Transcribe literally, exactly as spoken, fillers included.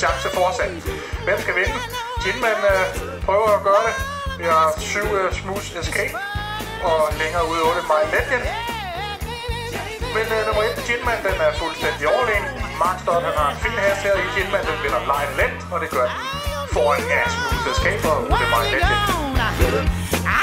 chance fortsat. Hvem skal vinde? Ginman øh, prøver at gøre det. Vi har syv øh, Smooth Escape. Og længere ude otte Mile Legend. Men øh, nummer et, Ginman, den er fuldstændig overlegen. Mark Stott, han har en fin hast her i Ginman. Den vinder live let, og det gør den foran af Smooth Escape og otte Mile Legend.